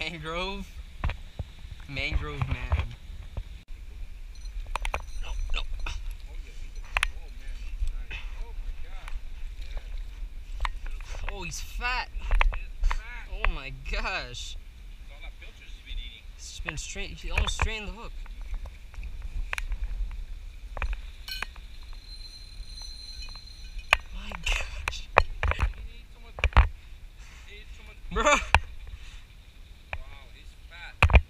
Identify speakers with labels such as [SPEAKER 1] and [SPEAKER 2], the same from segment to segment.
[SPEAKER 1] Mangrove. Mangrove man. No, no. Oh, he's fat. Oh my gosh. He's been straight. He almost strained the hook. My gosh. Bro.
[SPEAKER 2] Wow, he's fat.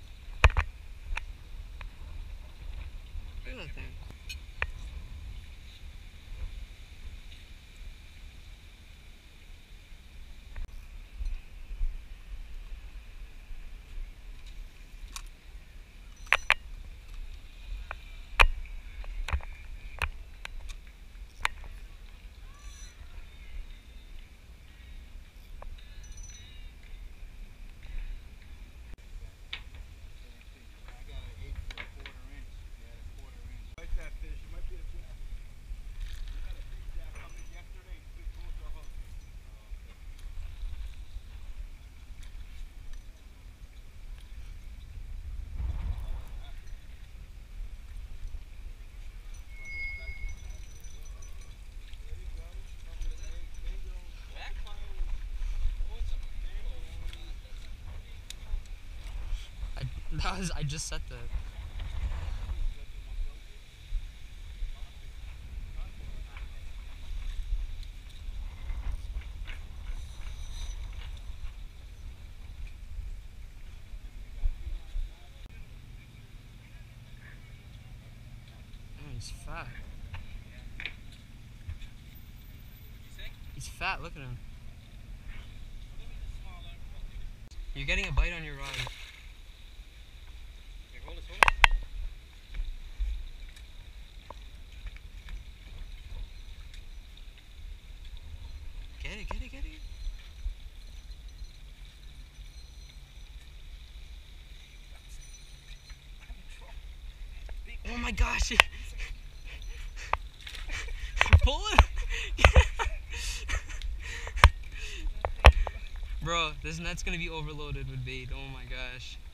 [SPEAKER 1] Look at that thing. I just said that. Oh, he's fat. He's fat, look at him. You're getting a bite on your rod. Get it, get it, get it. Oh my gosh. Pull it. Bro, this net's gonna be overloaded with bait. Oh my gosh.